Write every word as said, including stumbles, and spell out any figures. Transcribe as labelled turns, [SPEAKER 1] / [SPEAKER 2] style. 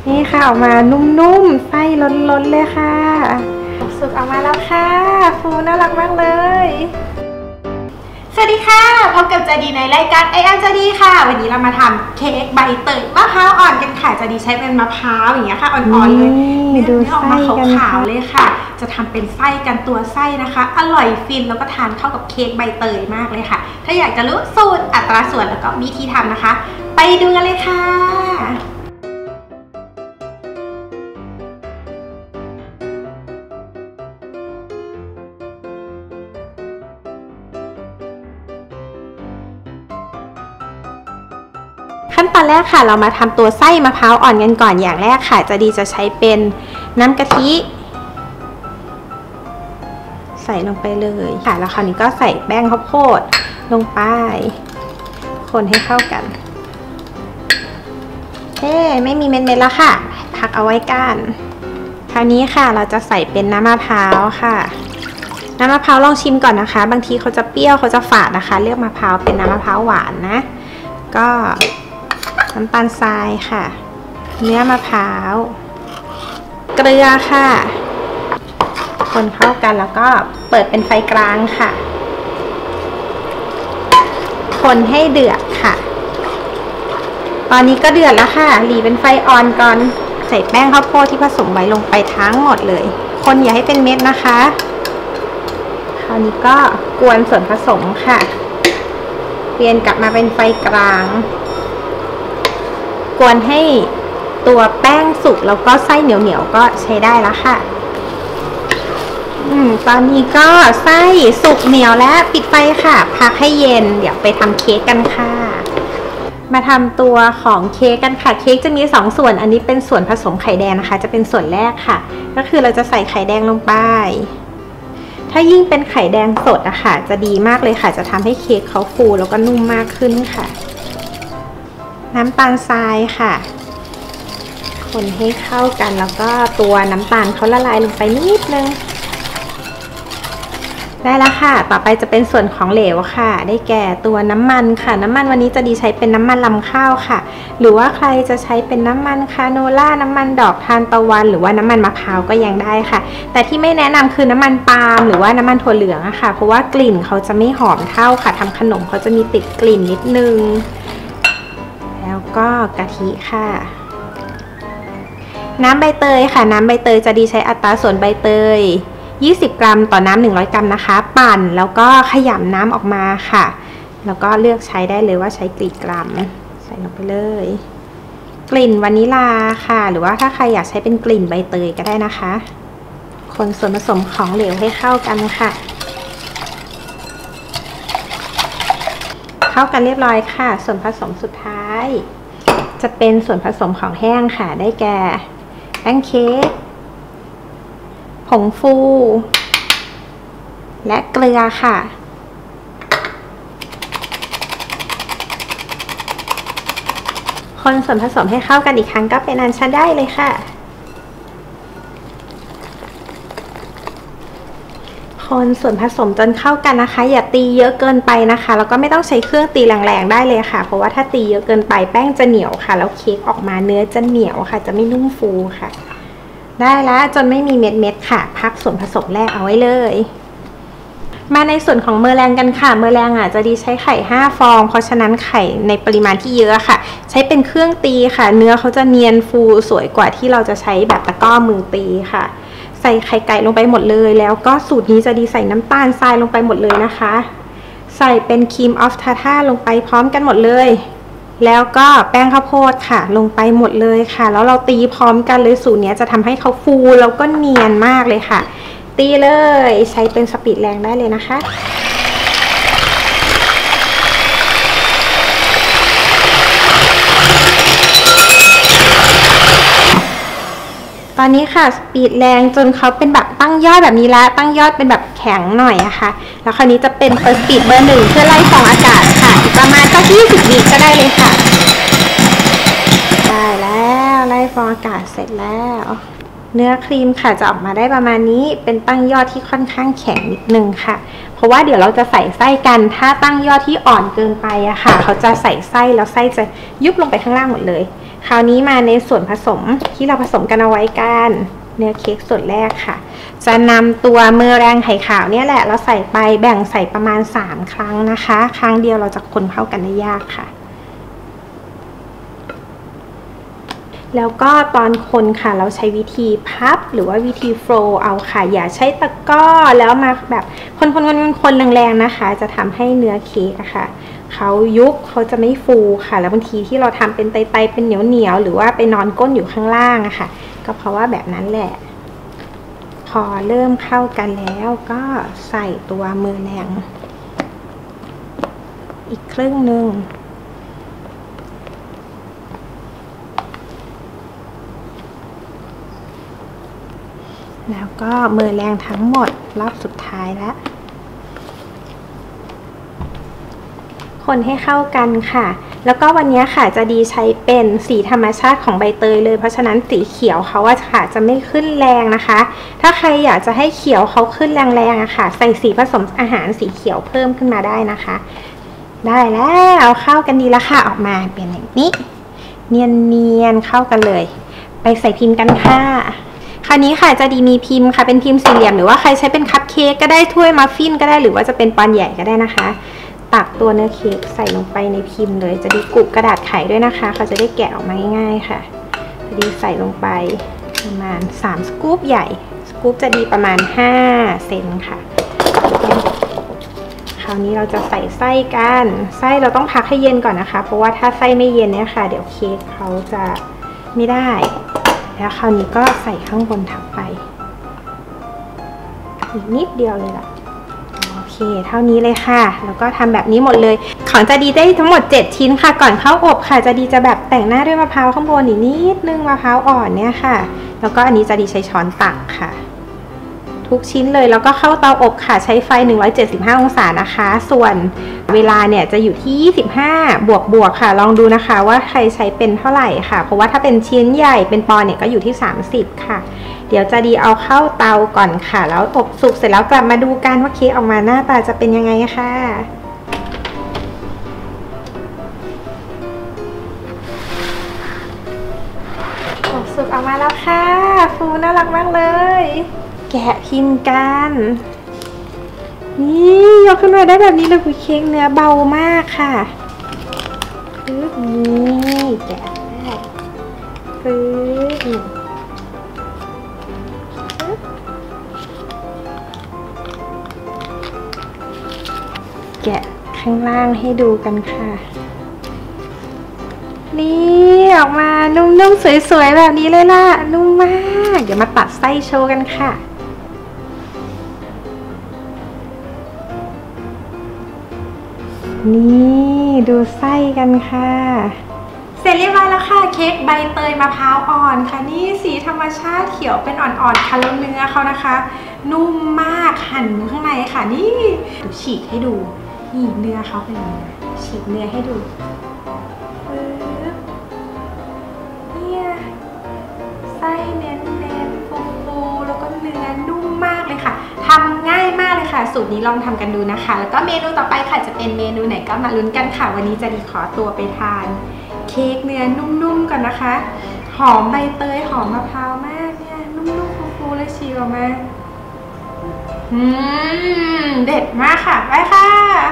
[SPEAKER 1] นี่ค่ะออกมานุ่มๆไส้ล้นๆเลยค่ะสุกออกมาแล้วค่ะฟูน่ารักมากเลยสวัสดีค่ะพบกับจดีในรายการไอแอมจดีค่ะวันนี้เรามาทำเค้กใบเตยมะพร้าวอ่อนกันค่ะจดีใช้เป็นมะพร้าวอย่างเงี้ยค่ะอ่อนๆเลยเนื้อออกมาขาวๆเลยค่ะจะทำเป็นไส้กันตัวไส้นะคะอร่อยฟินแล้วก็ทานเข้ากับเค้กใบเตยมากเลยค่ะถ้าอยากจะรู้สูตรอัตราส่วนแล้วก็วิธีทำนะคะไปดูกันเลยค่ะขั้นตอนแรกค่ะเรามาทำตัวไส้มะพร้าวอ่อนกันก่อนอย่างแรกค่ะจะดีจะใช้เป็นน้ำกะทิใส่ลงไปเลยค่ะแล้วคราวนี้ก็ใส่แป้งข้าวโพดลงไปคนให้เข้ากันเฮ้ไม่มีเม็ดๆแล้วค่ะพักเอาไว้กันคราวนี้ค่ะเราจะใส่เป็นน้ำมะพร้าวค่ะน้ำมะพร้าวลองชิมก่อนนะคะบางทีเขาจะเปรี้ยวเขาจะฝาดนะคะเลือกมะพร้าวเป็นน้ำมะพร้าวหวานนะก็น้ำตาลทรายค่ะเนื้อมะพร้าวเกลือค่ะคนเข้ากันแล้วก็เปิดเป็นไฟกลางค่ะคนให้เดือดค่ะตอนนี้ก็เดือดแล้วค่ะหลีเป็นไฟอ่อนก่อนใส่แป้งข้าวโพดที่ผสมไว้ลงไปทั้งหมดเลยคนอย่าให้เป็นเม็ดนะคะคราวนี้ก็กวนส่วนผสมค่ะเปลี่ยนกลับมาเป็นไฟกลางกวนให้ตัวแป้งสุกแล้วก็ไส้เหนียวๆก็ใช้ได้แล้วค่ะอืมตอนนี้ก็ไส้สุกเหนียวแล้วปิดไฟค่ะพักให้เย็นเดี๋ยวไปทำเค้กกันค่ะมาทำตัวของเค้กกันค่ะเค้กจะมีสองส่วนอันนี้เป็นส่วนผสมไข่แดงนะคะจะเป็นส่วนแรกค่ะก็คือเราจะใส่ไข่แดงลงไปถ้ายิ่งเป็นไข่แดงสดอะค่ะจะดีมากเลยค่ะจะทำให้เค้กเขาฟูแล้วก็นุ่มมากขึ้นค่ะน้ำตาลทรายค่ะคนให้เข้ากันแล้วก็ตัวน้ำตาลเขาละลายลงไปนิดนึงได้แล้วค่ะต่อไปจะเป็นส่วนของเหลวค่ะได้แก่ตัวน้ำมันค่ะน้ำมันวันนี้จะดีใช้เป็นน้ำมันลำข้าวค่ะหรือว่าใครจะใช้เป็นน้ำมันคาโนล่าน้ำมันดอกทานตะวันหรือว่าน้ำมันมะพร้าวก็ยังได้ค่ะแต่ที่ไม่แนะนำคือน้ำมันปาล์มหรือว่าน้ำมันถั่วเหลืองอะค่ะเพราะว่ากลิ่นเขาจะไม่หอมเท่าค่ะทำขนมเขาจะมีติดกลิ่นนิดนึงแล้วก็กะทิค่ะน้ำใบเตยค่ะน้ำใบเตยจะดีใช้อัตราส่วนใบเตยยี่สิบกรัมต่อน้ำหนึ่งร้อยกรัมนะคะปั่นแล้วก็ขยำน้ำออกมาค่ะแล้วก็เลือกใช้ได้เลยว่าใช้กี่กรัมใส่ลงไปเลยกลิ่นวานิลาค่ะหรือว่าถ้าใครอยากใช้เป็นกลิ่นใบเตยก็ได้นะคะคนส่วนผสมของเหลวให้เข้ากันค่ะเข้ากันเรียบร้อยค่ะส่วนผสมสุดท้ายจะเป็นส่วนผสมของแห้งค่ะได้แก่แป้งเค้กผงฟูและเกลือค่ะคนส่วนผสมให้เข้ากันอีกครั้งก็เป็นอันใช้ได้เลยค่ะคนส่วนผสมจนเข้ากันนะคะอย่าตีเยอะเกินไปนะคะแล้วก็ไม่ต้องใช้เครื่องตีแรงๆได้เลยค่ะเพราะว่าถ้าตีเยอะเกินไปแป้งจะเหนียวค่ะแล้วเค้กออกมาเนื้อจะเหนียวค่ะจะไม่นุ่มฟูค่ะได้แล้วจนไม่มีเม็ดๆค่ะพักส่วนผสมแรกเอาไว้เลยมาในส่วนของเมอร์แรงกันค่ะเมอร์แรงอ่ะจะดีใช้ไข่ห้าฟองเพราะฉะนั้นไข่ในปริมาณที่เยอะค่ะใช้เป็นเครื่องตีค่ะเนื้อเขาจะเนียนฟูสวยกว่าที่เราจะใช้แบบตะกร้อมือตีค่ะใส่ไข่ไก่ลงไปหมดเลยแล้วก็สูตรนี้จะดีใส่น้ำตาลทรายลงไปหมดเลยนะคะใส่เป็นครีมออฟทาท่าลงไปพร้อมกันหมดเลยแล้วก็แป้งข้าวโพดค่ะลงไปหมดเลยค่ะแล้วเราตีพร้อมกันเลยสูตรนี้จะทำให้เขาฟูแล้วก็เนียนมากเลยค่ะตีเลยใช้เป็นสปีดแรงได้เลยนะคะตอนนี้ค่ะสปีดแรงจนเขาเป็นแบบตั้งยอดแบบนี้แล้วตั้งยอดเป็นแบบแข็งหน่อยอะค่ะแล้วคราวนี้จะเป็นเปิดสปีดเบอร์หนึ่งเพื่อไล่ฟองอากาศค่ะประมาณสักยี่สิบวิก็ได้เลยค่ะได้แล้วไล่ฟองอากาศเสร็จแล้วเนื้อครีมค่ะจะออกมาได้ประมาณนี้เป็นตั้งยอดที่ค่อนข้างแข็งนิดนึงค่ะเพราะว่าเดี๋ยวเราจะใส่ไส้กันถ้าตั้งยอดที่อ่อนเกินไปอะค่ะเขาจะใส่ไส้แล้วไส้จะยุบลงไปข้างล่างหมดเลยคราวนี้มาในส่วนผสมที่เราผสมกันเอาไว้กันเนื้อเค้กส่วนแรกค่ะจะนำตัวเมอแรงไข่ขาวเนี่ยแหละเราใส่ไปแบ่งใส่ประมาณสามครั้งนะคะครั้งเดียวเราจะคนเข้ากันได้ยากค่ะแล้วก็ตอนคนค่ะเราใช้วิธีพับหรือว่าวิธีโฟลว์เอาค่ะอย่าใช้ตะกร้อแล้วมาแบบคนคนคนคนแรงๆนะคะจะทำให้เนื้อเค้กอะค่ะเขายุบเขาจะไม่ฟูค่ะแล้วบางทีที่เราทำเป็นไตๆเป็นเหนียวๆหรือว่าไปนอนก้นอยู่ข้างล่างอะค่ะก็เพราะว่าแบบนั้นแหละพอเริ่มเข้ากันแล้วก็ใส่ตัวมือแรงอีกครึ่งหนึ่งแล้วก็มือแรงทั้งหมดรอบสุดท้ายแล้วคนให้เข้ากันค่ะแล้วก็วันนี้ค่ะจะดีใช้เป็นสีธรรมชาติของใบเตยเลยเพราะฉะนั้นสีเขียวเขาว่าค่ะจะไม่ขึ้นแรงนะคะถ้าใครอยากจะให้เขียวเขาขึ้นแรงๆอะค่ะใส่สีผสมอาหารสีเขียวเพิ่มขึ้นมาได้นะคะได้แล้วเข้ากันดีแล้วค่ะออกมาเป็นอย่างนี้เนียนๆเข้ากันเลยไปใส่พิมพ์กันค่ะคราวนี้ค่ะจะดีมีพิมพ์ค่ะเป็นพิมพ์สี่เหลี่ยมหรือว่าใครใช้เป็นคัพเค้กก็ได้ถ้วยมัฟฟินก็ได้หรือว่าจะเป็นปอนใหญ่ก็ได้นะคะตักตัวเนื้อเค้กใส่ลงไปในพิมพ์เลยจะดีกรุบกระดาษไขด้วยนะคะเขาจะได้แกะออกมาง่ายๆค่ะจะดีใส่ลงไปประมาณสามสกู๊ปใหญ่สกู๊ปจะดีประมาณห้าเซนค่ะคราวนี้เราจะใส่ไส้กันไส้เราต้องพักให้เย็นก่อนนะคะเพราะว่าถ้าไส้ไม่เย็นเนี่ยค่ะเดี๋ยวเค้กเขาจะไม่ได้แล้วคราวนี้ก็ใส่ข้างบนทับไปอีกนิดเดียวเลยล่ะโอเคเท่านี้เลยค่ะแล้วก็ทำแบบนี้หมดเลยของจะดีได้ทั้งหมดเจ็ดชิ้นค่ะก่อนเข้าอบค่ะจะดีจะแบบแต่งหน้าด้วยมะพร้าวข้างบนอีกนิดนึงมะพร้าวอ่อนเนี่ยค่ะแล้วก็อันนี้จะดีใช้ช้อนตักค่ะทุกชิ้นเลยแล้วก็เข้าเตาอบค่ะใช้ไฟหนึ่งร้อยเจ็ดสิบห้าองศานะคะส่วนเวลาเนี่ยจะอยู่ที่ยี่สิบห้าบวกบวกค่ะลองดูนะคะว่าใครใช้เป็นเท่าไหร่ค่ะเพราะว่าถ้าเป็นชิ้นใหญ่เป็นปอนด์เนี่ยก็อยู่ที่สามสิบค่ะเดี๋ยวจะดีเอาเข้าเตาก่อนค่ะแล้วอบสุกเสร็จแล้วกลับมาดูกันว่าเค้กออกมาหน้าตาจะเป็นยังไงค่ะอบสุกออกมาแล้วค่ะฟูน่ารักมากเลยแกะพิมพ์กันนี่ยกขึ้นมาได้แบบนี้เลยคือเค้กเนื้อเบามากค่ะปึ๊บนี่แกะได้ปึ๊บแกะข้างล่างให้ดูกันค่ะนี่ออกมานุ่มๆสวยๆแบบนี้เลยล่ะนุ่มมากเดี๋ยวมาตัดไส้โชว์กันค่ะนี่ดูไส้กันค่ะเสร็จเรียบร้อยแล้วค่ะเค้กใบเตยมะพร้าวอ่อนค่ะนี่สีธรรมชาติเขียวเป็นอ่อนๆค่ะแล้วเนื้อเขานะคะนุ่มมากหั่นข้างในค่ะนี่ดูฉีกให้ดูนี่เนื้อเขาเป็นยังไงฉีกเนื้อให้ดูเนี่ยไส้เน้นๆฟูๆแล้วก็เนื้อนุ่มมากเลยค่ะทำง่ายมากเลยค่ะสูตรนี้ลองทำกันดูนะคะแล้วก็เมนูต่อไปค่ะจะเป็นเมนูไหนก็มาลุ้นกันค่ะวันนี้จะดีขอตัวไปทานเค้กเนื้อนุ่มๆก่อนนะคะหอมใบเตยหอมมะพร้าวมากเนี่ยนุ่มๆฟูๆเลยฉีกออกมาอืมเด็ดมากค่ะไปค่ะ